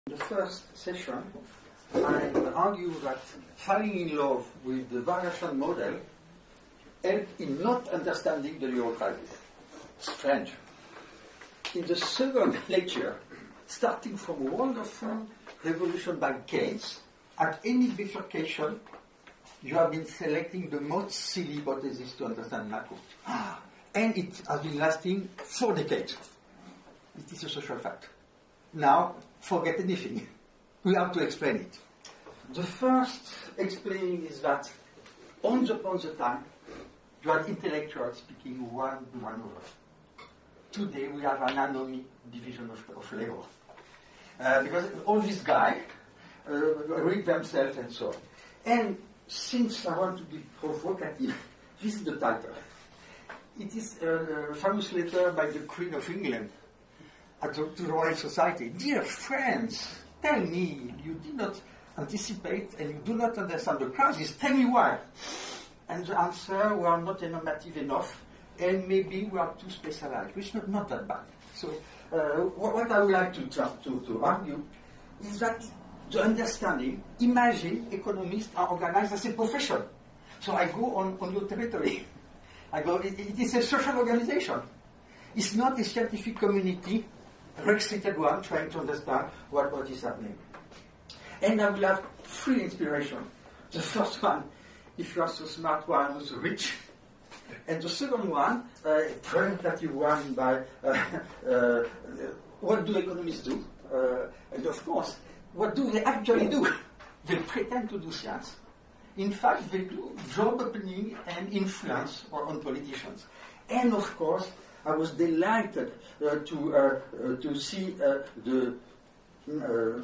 In the first session, I argue that falling in love with the variation model helped in not understanding the euro crisis. Strange. In the second lecture, starting from a wonderful revolution by Keynes, at any bifurcation, you have been selecting the most silly hypothesis to understand macro. And it has been lasting 4 decades. It is a social fact. Now, forget anything. We have to explain it. The first explaining is that once upon a time, you had intellectuals speaking one to another. Today, we have an anomy division of labor. Because all these guys read themselves and so on. And since I want to be provocative, this is the title. It is a famous letter by the Queen of England to the Royal Society. Dear friends, tell me, you did not anticipate and you do not understand the crisis. Tell me why. And the answer, we are not innovative enough, and maybe we are too specialized, which is not that bad. So what I would like to argue is that the understanding, imagine economists are organized as a profession. So I go on your territory. I go, it is a social organization. It's not a scientific community, restricted one, trying to understand what is happening. And I will have 3 inspirations. The first one, if you are so smart, one was rich. And the second one, a presentative one by what do economists do? And of course, what do they actually do? They pretend to do science. In fact, they do job opening and influence on politicians. And of course, I was delighted to see the